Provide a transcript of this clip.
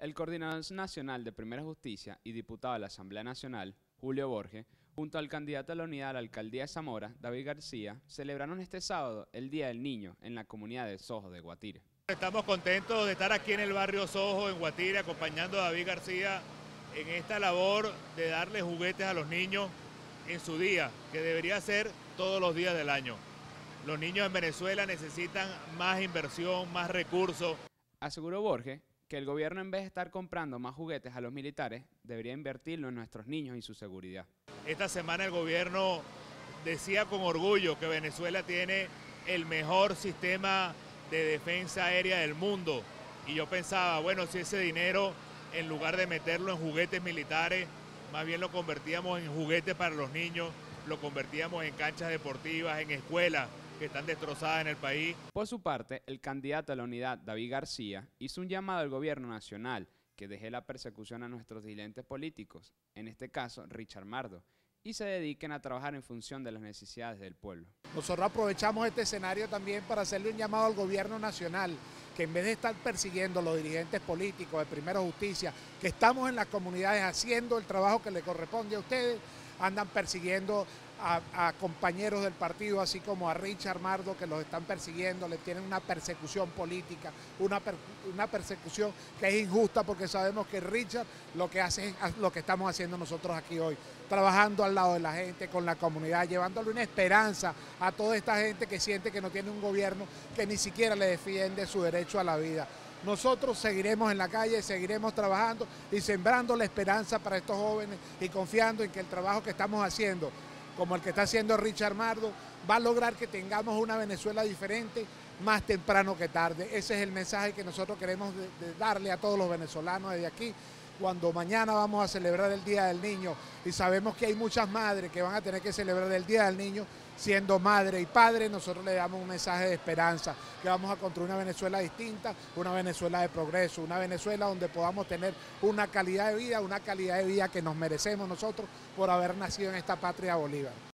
El coordinador nacional de Primera Justicia y diputado de la Asamblea Nacional, Julio Borges, junto al candidato a la unidad a la alcaldía de Zamora, David García, celebraron este sábado el Día del Niño en la comunidad de Sojo de Guatire. Estamos contentos de estar aquí en el barrio Sojo, en Guatire, acompañando a David García en esta labor de darle juguetes a los niños en su día, que debería ser todos los días del año. Los niños en Venezuela necesitan más inversión, más recursos. Aseguró Borges que el gobierno, en vez de estar comprando más juguetes a los militares, debería invertirlo en nuestros niños y su seguridad. Esta semana el gobierno decía con orgullo que Venezuela tiene el mejor sistema de defensa aérea del mundo. Y yo pensaba, bueno, si ese dinero, en lugar de meterlo en juguetes militares, más bien lo convertíamos en juguetes para los niños, lo convertíamos en canchas deportivas, en escuelas que están destrozadas en el país. Por su parte, el candidato a la unidad, David García, hizo un llamado al gobierno nacional que deje la persecución a nuestros dirigentes políticos, en este caso Richard Mardo, y se dediquen a trabajar en función de las necesidades del pueblo. Nosotros aprovechamos este escenario también para hacerle un llamado al gobierno nacional, que en vez de estar persiguiendo a los dirigentes políticos de Primera Justicia, que estamos en las comunidades haciendo el trabajo que le corresponde a ustedes, andan persiguiendo a compañeros del partido, así como a Richard Mardo, que los están persiguiendo, le tienen una persecución política, una persecución que es injusta, porque sabemos que Richard lo que hace es lo que estamos haciendo nosotros aquí hoy, trabajando al lado de la gente, con la comunidad, llevándole una esperanza a toda esta gente que siente que no tiene un gobierno que ni siquiera le defiende su derecho a la vida. Nosotros seguiremos en la calle, seguiremos trabajando y sembrando la esperanza para estos jóvenes y confiando en que el trabajo que estamos haciendo, como el que está haciendo Richard Mardo, va a lograr que tengamos una Venezuela diferente más temprano que tarde. Ese es el mensaje que nosotros queremos darle a todos los venezolanos desde aquí, cuando mañana vamos a celebrar el Día del Niño y sabemos que hay muchas madres que van a tener que celebrar el Día del Niño siendo madre y padre. Nosotros le damos un mensaje de esperanza, que vamos a construir una Venezuela distinta, una Venezuela de progreso, una Venezuela donde podamos tener una calidad de vida que nos merecemos nosotros por haber nacido en esta patria Bolívar.